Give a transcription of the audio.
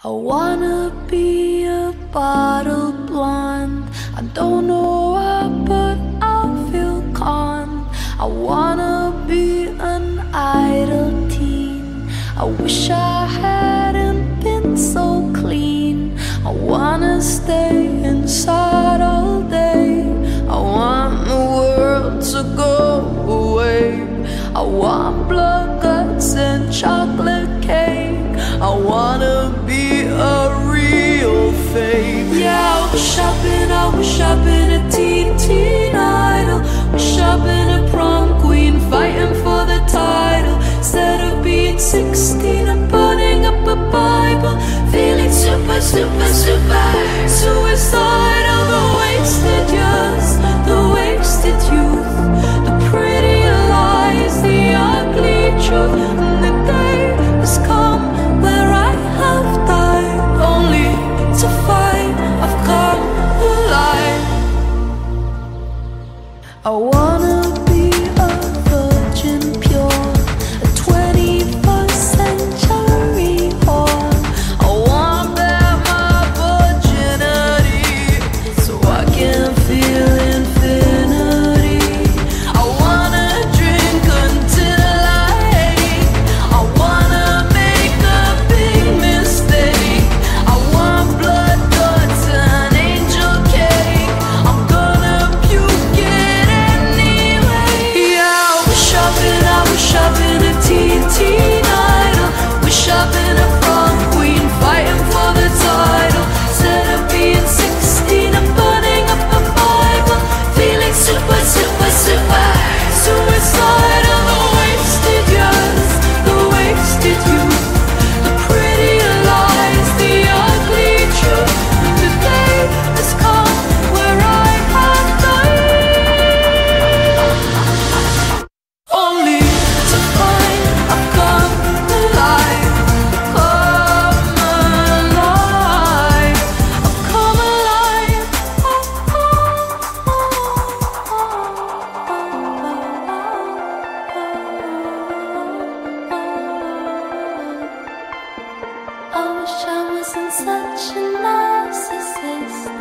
I wanna be a bottle blonde. I don't know why, but I feel calm. I wanna be an idle teen. I wish I hadn't been so clean. I wanna stay inside all day. I want the world to go away. I want blood, guts and chocolate cake. I wanna be a real fake. Yeah, I wish I'd been a teen idol. Wish I'd been a prom queen fighting for the title. Instead of being 16 and burning up a Bible, feeling super suicidal. The wasted years, the wasted youth, the pretty lies, the ugly truth. And the day has come where I have died, only to find I've come alive. I wanna be a virgin pure, a 21st century whore. I wanna bear my virginity so I can feel infinity. I wanna drink until I ache. I wanna make a big mistake. I want blood, guts, and angel cake. I'm gonna puke it anyway. Yeah, I wish I'd been a teen idol. Wish I'd been a prom queen fighting for the title. Instead of being 16 and burning up a Bible, feeling super suicidal. The wasted years, the wasted youth, the pretty lies, the ugly truth. And the day has come where I have died, only to find I've come alive. Come alive, I've come alive. I wish I wasn't such a narcissist.